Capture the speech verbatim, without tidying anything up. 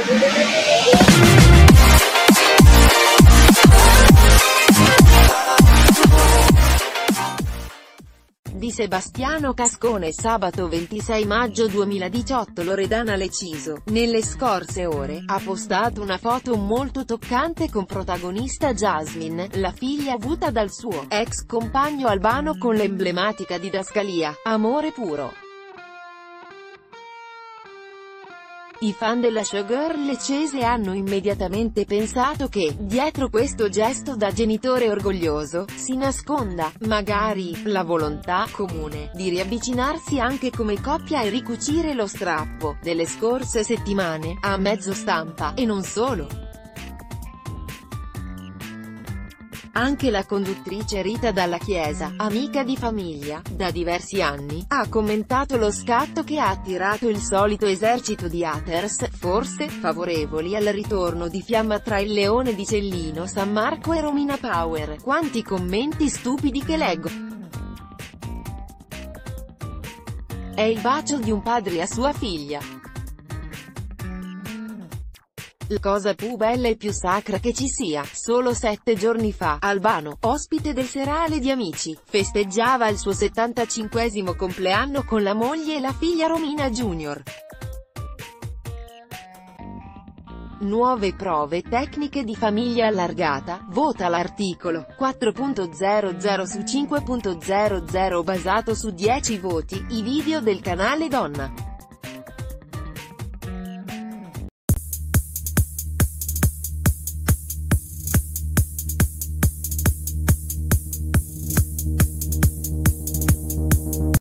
Di Sebastiano Cascone. Sabato ventisei maggio duemiladiciotto Loredana Leciso, nelle scorse ore, ha postato una foto molto toccante con protagonista Jasmine, la figlia avuta dal suo ex compagno Albano, con l'emblematica didascalia "Amore puro". I fan della showgirl lecese hanno immediatamente pensato che, dietro questo gesto da genitore orgoglioso, si nasconda, magari, la volontà comune di riavvicinarsi anche come coppia e ricucire lo strappo delle scorse settimane, a mezzo stampa, e non solo. Anche la conduttrice Rita Dalla Chiesa, amica di famiglia, da diversi anni, ha commentato lo scatto che ha attirato il solito esercito di haters, forse, favorevoli al ritorno di fiamma tra il leone di Cellino San Marco e Romina Power. Quanti commenti stupidi che leggo! È il bacio di un padre a sua figlia. La cosa più bella e più sacra che ci sia. Solo sette giorni fa, Albano, ospite del serale di Amici, festeggiava il suo settantacinquesimo compleanno con la moglie e la figlia Romina Junior. Nuove prove tecniche di famiglia allargata, vota l'articolo quattro punto zero zero su cinque punto zero zero basato su dieci voti, i video del canale Donna.